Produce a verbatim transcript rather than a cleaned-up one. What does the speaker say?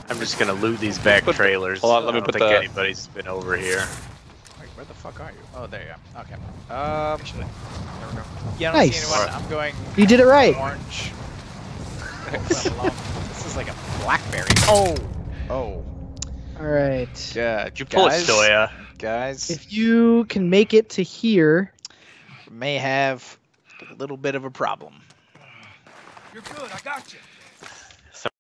I'm just gonna loot these back Put- trailers. hold on, let me I don't put think the- anybody's been over here. Wait, where the fuck are you? Oh, there you are. Okay. Um, Actually, there we go. Yeah, I don't Nice. see anyone. I'm going You did it right. orange. This is like a blackberry. Oh! Oh. All right. Yeah, You pull guys, a stoya. Guys, If you can make it to here, may have a little bit of a problem. You're good, I got you.